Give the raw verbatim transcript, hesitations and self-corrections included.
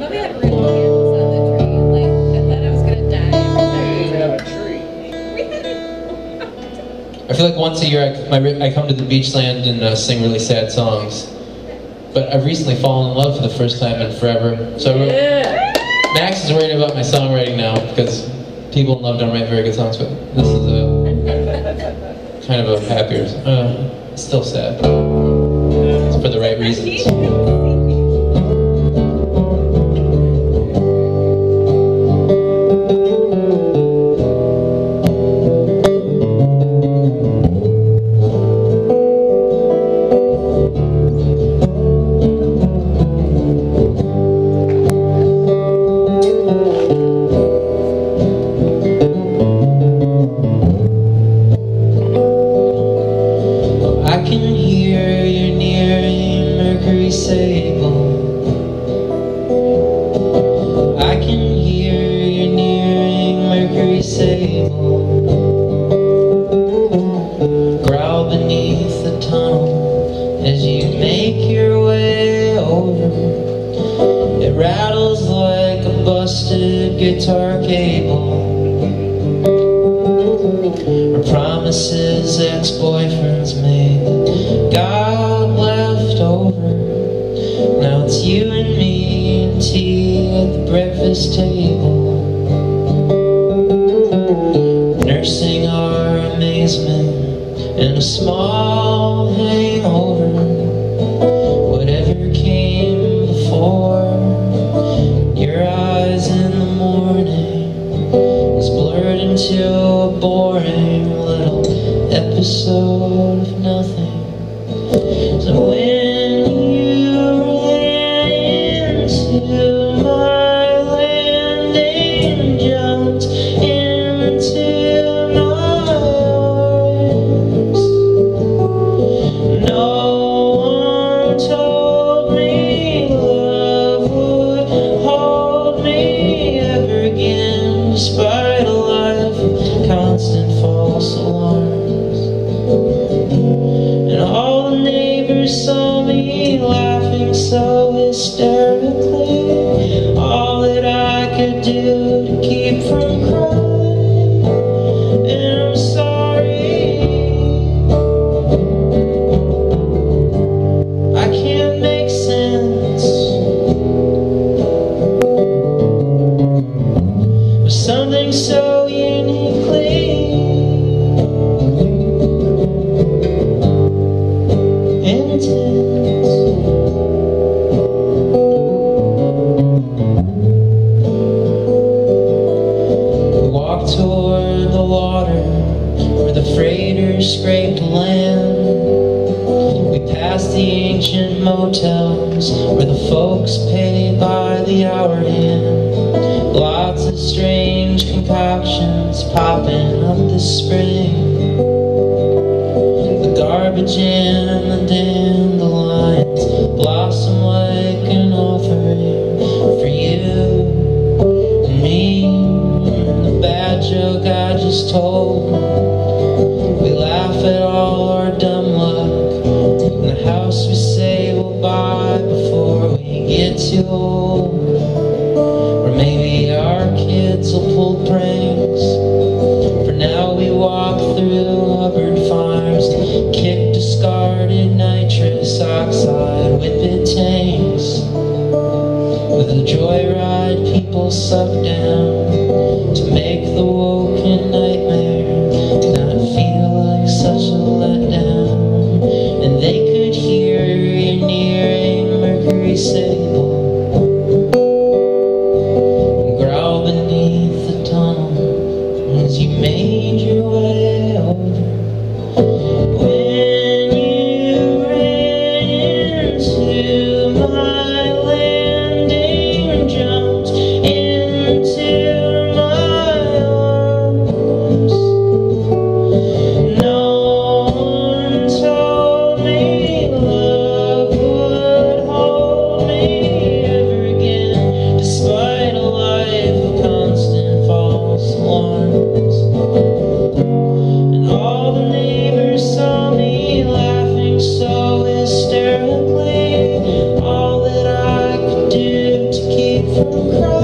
thought they had real candles on the tree. Like, I thought I was gonna die. We have a tree. I feel like once a year I, my, I come to the Beachland and uh, sing really sad songs. But I've recently fallen in love for the first time in forever. So I wrote, Yeah. Max is worried about my songwriting now because people in love don't write very good songs, but this is a kind of a happier, uh, it's still sad. It's for the right reasons. I can hear you're nearing Mercury Sable. I can hear you're nearing Mercury Sable. Growl beneath the tunnel as you make your way over. It rattles like a busted guitar cable. Or promises ex-boyfriends made that got left over. Now it's you and me and tea at the breakfast table, nursing our amazement and a small hangover. Whatever came before, your eyes in the morning is blurred into a boring little episode of nothing. So when you ran into my landing, jumped into my arms, no one told me love would hold me ever again, despite a life of constant false alarms. And all the neighbors saw me laughing so hysterically, all that I could do to keep from crying. And I'm sorry, I can't make sense with something so uniquely intense. We walked toward the water where the freighter scraped land. We passed the ancient motels where the folks pay by the hour hand. Lots of strange concoctions popping up this spring. The garbage and the dandelions blossom like an offering for you and me. And the bad joke I just told, we laugh at all our dumb luck in the house we say we'll buy before we get too old. Or maybe our kids will pull pranks. For now we walk through Hubbard Farms, kick discarded nitrous oxide whippet tanks, with a joyride people suck down to make the woken nightmare not feel like such a letdown. And they could hear you nearing Mercury Sable, growl beneath the tunnel as you made your way over. When you ran into my landing, jumped into my arms, from crying.